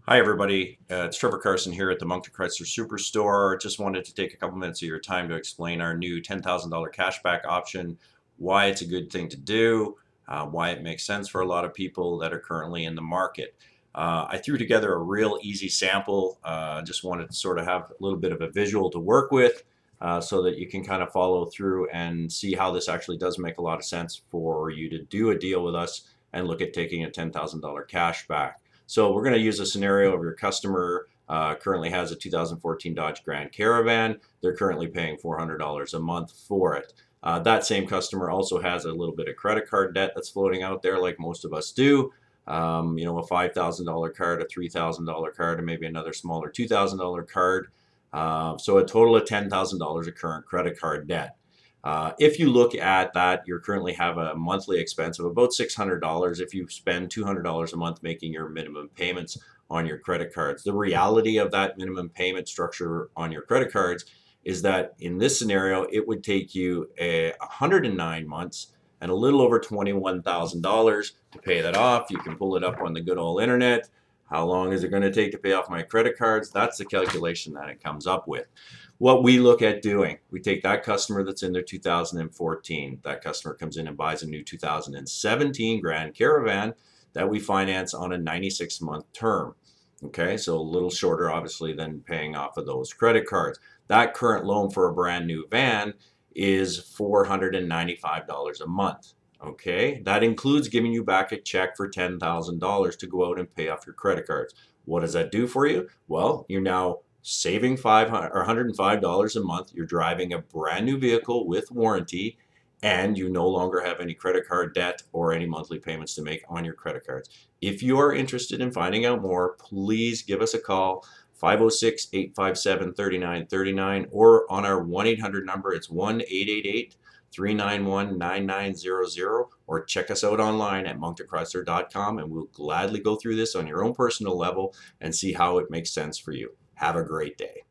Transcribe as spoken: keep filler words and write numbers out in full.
Hi, everybody. Uh, it's Trevor Carson here at the Moncton Chrysler Superstore. Just wanted to take a couple minutes of your time to explain our new ten thousand dollar cashback option, why it's a good thing to do, uh, why it makes sense for a lot of people that are currently in the market. Uh, I threw together a real easy sample. Uh, just wanted to sort of have a little bit of a visual to work with uh, so that you can kind of follow through and see how this actually does make a lot of sense for you to do a deal with us and look at taking a ten thousand dollar cashback. So we're going to use a scenario of your customer uh, currently has a two thousand fourteen Dodge Grand Caravan. They're currently paying four hundred dollars a month for it. Uh, that same customer also has a little bit of credit card debt that's floating out there like most of us do. Um, you know, a five thousand dollar card, a three thousand dollar card, and maybe another smaller two thousand dollar card. Uh, so a total of ten thousand dollars of current credit card debt. Uh, if you look at that, you currently have a monthly expense of about six hundred dollars if you spend two hundred dollars a month making your minimum payments on your credit cards. The reality of that minimum payment structure on your credit cards is that in this scenario, it would take you a one hundred nine months and a little over twenty-one thousand dollars to pay that off. You can pull it up on the good old internet. How long is it going to take to pay off my credit cards? That's the calculation that it comes up with. What we look at doing, we take that customer that's in their two thousand fourteen, that customer comes in and buys a new two thousand seventeen Grand Caravan that we finance on a ninety-six month term. Okay, so a little shorter obviously than paying off of those credit cards. That current loan for a brand new van is four hundred ninety-five dollars a month. Okay, that includes giving you back a check for ten thousand dollars to go out and pay off your credit cards. What does that do for you? Well, you're now saving five hundred or one hundred five dollars a month. You're driving a brand new vehicle with warranty, and you no longer have any credit card debt or any monthly payments to make on your credit cards. If you are interested in finding out more, please give us a call, five oh six, eight five seven, three nine three nine, or on our one eight hundred number, it's one eight eight eight, three nine one, nine nine zero zero, or check us out online at moncton chrysler dot com, and we'll gladly go through this on your own personal level and see how it makes sense for you. Have a great day.